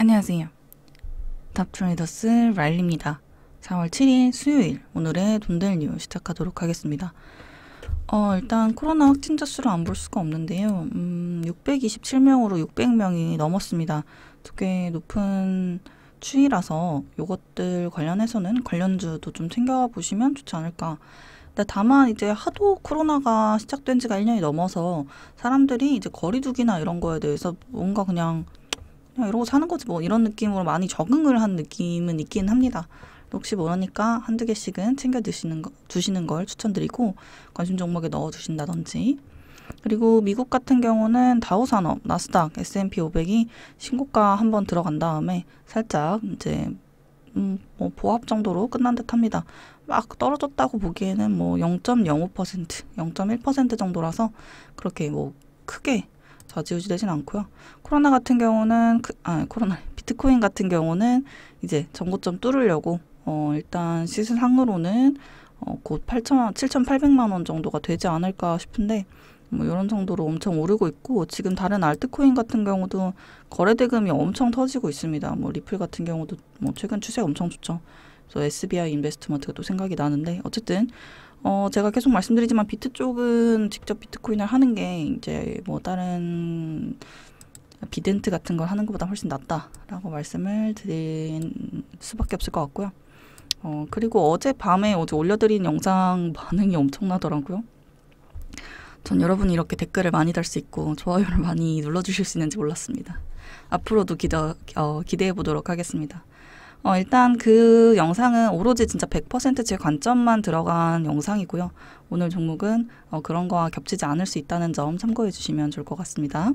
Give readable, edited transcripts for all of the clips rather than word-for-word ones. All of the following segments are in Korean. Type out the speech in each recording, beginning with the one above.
안녕하세요. 탑트레이더스 라일리입니다. 4월 7일 수요일 오늘의 돈될 뉴스 시작하도록 하겠습니다. 일단 코로나 확진자 수를 안 볼 수가 없는데요. 627명으로 600명이 넘었습니다. 꽤 높은 추이라서 이것들 관련해서는 관련주도 좀 챙겨보시면 좋지 않을까. 근데 다만 이제 하도 코로나가 시작된 지가 1년이 넘어서 사람들이 이제 거리두기나 이런 거에 대해서 뭔가 그냥 이러고 사는 거지 뭐 이런 느낌으로 많이 적응을 한 느낌은 있긴 합니다. 혹시 모르니까 한두 개씩은 챙겨 두시는 걸 추천드리고 관심 종목에 넣어 두신다든지. 그리고 미국 같은 경우는 다우산업, 나스닥, S&P 500이 신고가 한번 들어간 다음에 살짝 이제 뭐 보합 정도로 끝난 듯 합니다. 막 떨어졌다고 보기에는 뭐 0.05%, 0.1% 정도라서 그렇게 뭐 크게 좌지우지 되진 않고요. 코로나 같은 경우는 비트코인 같은 경우는 이제 전고점 뚫으려고 일단 시세상으로는 곧 7,800만 원 정도가 되지 않을까 싶은데 뭐 이런 정도로 엄청 오르고 있고, 지금 다른 알트코인 같은 경우도 거래 대금이 엄청 터지고 있습니다. 뭐 리플 같은 경우도 뭐 최근 추세가 엄청 좋죠. 그래서 SBI 인베스트먼트가 또 생각이 나는데, 어쨌든 제가 계속 말씀드리지만 비트 쪽은 직접 비트코인을 하는 게 이제 뭐 다른 비덴트 같은 걸 하는 것보다 훨씬 낫다라고 말씀을 드린 수밖에 없을 것 같고요. 그리고 어제 올려드린 영상 반응이 엄청나더라고요. 전 여러분이 이렇게 댓글을 많이 달 수 있고 좋아요를 많이 눌러주실 수 있는지 몰랐습니다. 앞으로도 기대해 보도록 하겠습니다. 일단 그 영상은 오로지 진짜 100% 제 관점만 들어간 영상이고요. 오늘 종목은 그런 거와 겹치지 않을 수 있다는 점 참고해 주시면 좋을 것 같습니다.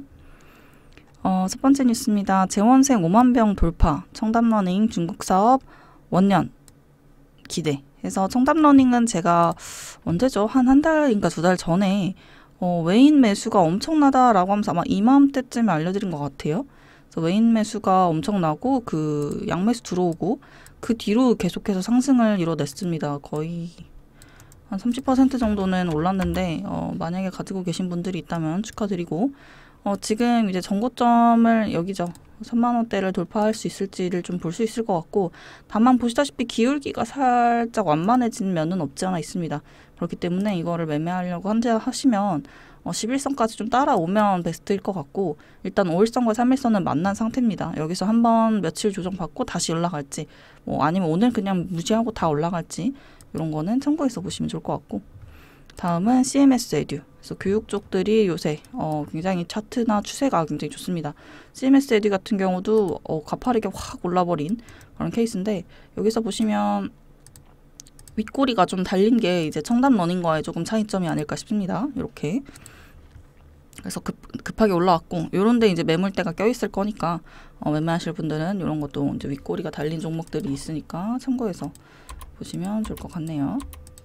첫 번째 뉴스입니다. 재원생 5만 병 돌파, 청담러닝 중국 사업 원년 기대 해서, 청담러닝은 제가 언제죠? 한 달인가 2달 전에 외인 매수가 엄청나다라고 하면서 아마 이맘때쯤에 알려드린 것 같아요. 그래서 외인 매수가 엄청나고 그 양매수 들어오고 그 뒤로 계속해서 상승을 이뤄냈습니다. 거의 한 30% 정도는 올랐는데 만약에 가지고 계신 분들이 있다면 축하드리고, 지금 이제 전고점을 여기죠. 3만 원대를 돌파할 수 있을지를 좀 볼 수 있을 것 같고, 다만 보시다시피 기울기가 살짝 완만해진 면은 없지 않아 있습니다. 그렇기 때문에 이거를 매매하려고 하시면 11선까지 좀 따라오면 베스트일 것 같고, 일단 5일선과 3일선은 만난 상태입니다. 여기서 한번 며칠 조정받고 다시 올라갈지, 뭐 아니면 오늘 그냥 무시하고 다 올라갈지, 이런 거는 참고해서 보시면 좋을 것 같고. 다음은 CMS 에듀. 그래서 교육 쪽들이 요새 굉장히 차트나 추세가 굉장히 좋습니다. CMS 에듀 같은 경우도 가파르게 확 올라버린 그런 케이스인데, 여기서 보시면 윗꼬리가 좀 달린 게 이제 청담 러닝과의 조금 차이점이 아닐까 싶습니다. 이렇게. 그래서 급하게 올라왔고, 요런데 이제 매물대가 껴있을 거니까 매매하실 분들은 이런 것도 이제 윗꼬리가 달린 종목들이 있으니까 참고해서 보시면 좋을 것 같네요.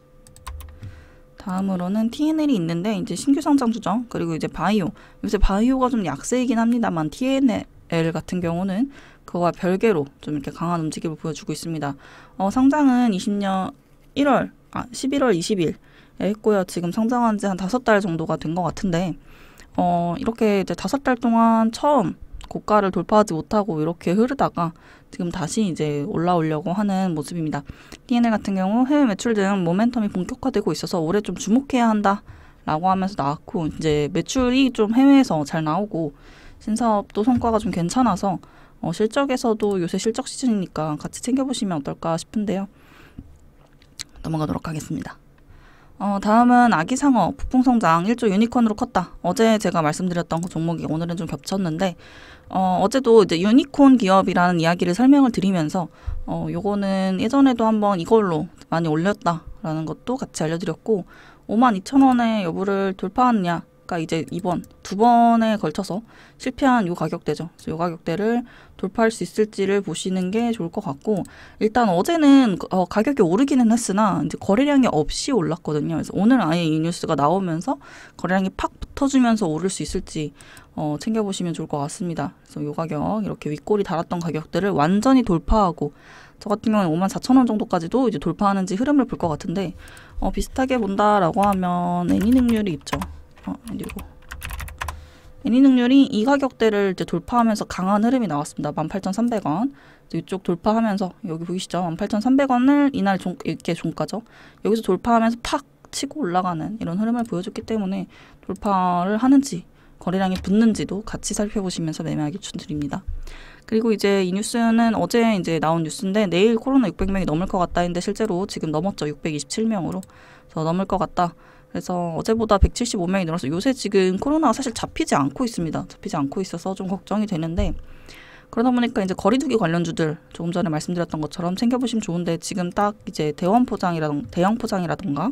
다음으로는 TNL이 있는데 이제 신규 상장주죠. 그리고 이제 바이오. 요새 바이오가 좀 약세이긴 합니다만 TNL 같은 경우는 그거와 별개로 좀 이렇게 강한 움직임을 보여주고 있습니다. 상장은 11월 20일에 했고요. 지금 상장한 지 한 5달 정도가 된 것 같은데, 이렇게 이제 5달 동안 처음 고가를 돌파하지 못하고 이렇게 흐르다가 지금 다시 이제 올라오려고 하는 모습입니다. TNL 같은 경우 해외 매출 등 모멘텀이 본격화되고 있어서 올해 좀 주목해야 한다라고 하면서 나왔고, 이제 매출이 좀 해외에서 잘 나오고 신사업도 성과가 좀 괜찮아서 실적에서도 요새 실적 시즌이니까 같이 챙겨보시면 어떨까 싶은데요. 넘어가도록 하겠습니다. 다음은 아기상어 폭풍성장 1조 유니콘으로 컸다. 어제 제가 말씀드렸던 그 종목이 오늘은 좀 겹쳤는데, 어제도 이제 유니콘 기업이라는 이야기를 설명을 드리면서 요거는 예전에도 한번 이걸로 많이 올렸다라는 것도 같이 알려드렸고, 52,000원의 여부를 돌파하느냐가 이제 이번 2번에 걸쳐서 실패한 요 가격대죠. 그래서 요 가격대를 돌파할 수 있을지를 보시는 게 좋을 것 같고, 일단 어제는 가격이 오르기는 했으나 이제 거래량이 없이 올랐거든요. 그래서 오늘 아예 이 뉴스가 나오면서 거래량이 팍 붙어주면서 오를 수 있을지 챙겨보시면 좋을 것 같습니다. 그래서 요 가격, 이렇게 윗골이 달았던 가격들을 완전히 돌파하고, 저 같은 경우는 54,000원 정도까지도 이제 돌파하는지 흐름을 볼 것 같은데, 비슷하게 본다라고 하면 애니능률이 있죠. 그리고 애니능률이 이 가격대를 이제 돌파하면서 강한 흐름이 나왔습니다. 18,300원. 이쪽 돌파하면서 여기 보이시죠? 18,300원을 이날 이렇게 종가죠. 여기서 돌파하면서 팍 치고 올라가는 이런 흐름을 보여줬기 때문에 돌파를 하는지 거래량이 붙는지도 같이 살펴보시면서 매매하기 추천드립니다. 그리고 이제 이 뉴스는 어제 이제 나온 뉴스인데 내일 코로나 600명이 넘을 것 같다 했는데 실제로 지금 넘었죠. 627명으로. 그래서 넘을 것 같다. 그래서 어제보다 175명이 늘어서 요새 지금 코로나가 사실 잡히지 않고 있습니다. 잡히지 않고 있어서 좀 걱정이 되는데 그러다 보니까 이제 거리두기 관련주들 조금 전에 말씀드렸던 것처럼 챙겨보시면 좋은데 지금 딱 이제 대형 포장이라던가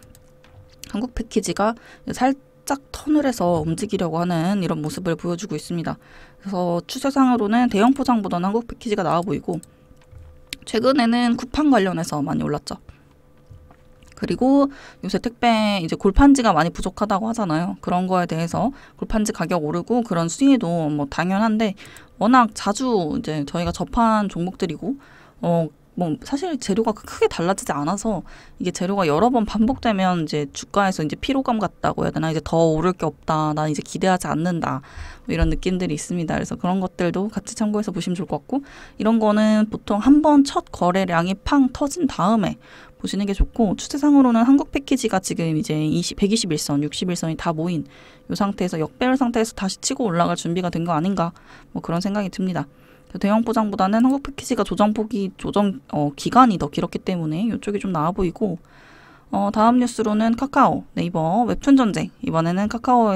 한국 패키지가 살짝 턴을 해서 움직이려고 하는 이런 모습을 보여주고 있습니다. 그래서 추세상으로는 대형 포장보다는 한국 패키지가 나아 보이고 최근에는 쿠팡 관련해서 많이 올랐죠. 그리고 요새 택배 이제 골판지가 많이 부족하다고 하잖아요. 그런 거에 대해서 골판지 가격 오르고 그런 수위도 뭐 당연한데 워낙 자주 이제 저희가 접한 종목들이고 뭐 사실 재료가 크게 달라지지 않아서 이게 재료가 여러 번 반복되면 이제 주가에서 이제 피로감 같다고 해야 되나 이제 더 오를 게 없다. 난 이제 기대하지 않는다. 뭐 이런 느낌들이 있습니다. 그래서 그런 것들도 같이 참고해서 보시면 좋을 것 같고 이런 거는 보통 한 번 첫 거래량이 팡 터진 다음에 보시는 게 좋고 추세상으로는 한국 패키지가 지금 이제 121선, 61선이 다 모인 이 상태에서 역배열 상태에서 다시 치고 올라갈 준비가 된 거 아닌가 뭐 그런 생각이 듭니다. 대형 포장보다는 한국 패키지가 조정 기간이 더 길었기 때문에 이쪽이 좀 나아 보이고 다음 뉴스로는 카카오, 네이버 웹툰 전쟁 이번에는 카카오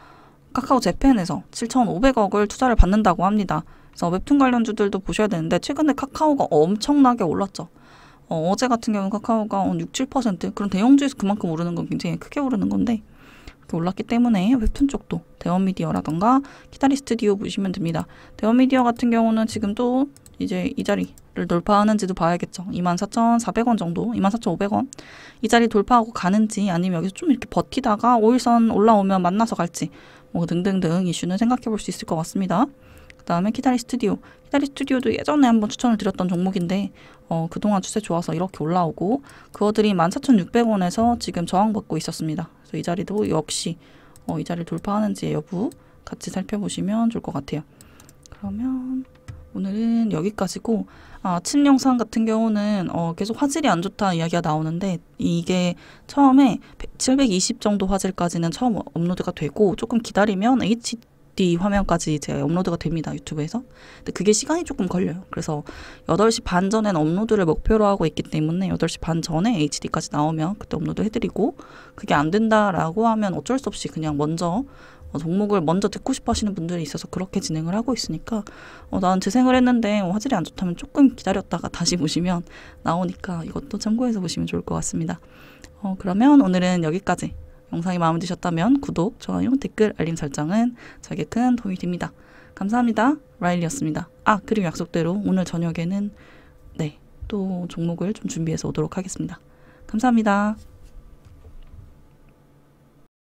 재팬에서 7,500억을 투자를 받는다고 합니다. 그래서 웹툰 관련주들도 보셔야 되는데 최근에 카카오가 엄청나게 올랐죠. 어제 같은 경우는 카카오가 6, 7% 그런 대형주에서 그만큼 오르는 건 굉장히 크게 오르는 건데 그렇게 올랐기 때문에 웹툰 쪽도 대원미디어라던가 키다리 스튜디오 보시면 됩니다. 대원미디어 같은 경우는 지금 또 이제 이 자리를 돌파하는지도 봐야겠죠. 24,400원 정도, 24,500원 이 자리 돌파하고 가는지 아니면 여기서 좀 이렇게 버티다가 5일선 올라오면 만나서 갈지 뭐 등등등 이슈는 생각해 볼 수 있을 것 같습니다. 그 다음에 키다리 스튜디오도 예전에 한번 추천을 드렸던 종목인데 그동안 추세 좋아서 이렇게 올라오고 그거들이 14,600원에서 지금 저항받고 있었습니다. 그래서 이 자리도 역시 이 자리를 돌파하는지 여부 같이 살펴보시면 좋을 것 같아요. 그러면 오늘은 여기까지고 아침 영상 같은 경우는 계속 화질이 안 좋다 이야기가 나오는데 이게 처음에 720 정도 화질까지는 처음 업로드가 되고 조금 기다리면 HD 화면까지 이제 업로드가 됩니다. 유튜브에서. 근데 그게 시간이 조금 걸려요. 그래서 8시 반 전엔 업로드를 목표로 하고 있기 때문에 8시 반 전에 HD까지 나오면 그때 업로드 해드리고 그게 안 된다라고 하면 어쩔 수 없이 그냥 먼저 종목을 먼저 듣고 싶어 하시는 분들이 있어서 그렇게 진행을 하고 있으니까 난 재생을 했는데 화질이 안 좋다면 조금 기다렸다가 다시 보시면 나오니까 이것도 참고해서 보시면 좋을 것 같습니다. 그러면 오늘은 여기까지. 영상이 마음에 드셨다면 구독, 좋아요, 댓글, 알림 설정은 저에게 큰 도움이 됩니다. 감사합니다. 라일리였습니다. 그리고 약속대로 오늘 저녁에는 또 종목을 좀 준비해서 오도록 하겠습니다. 감사합니다.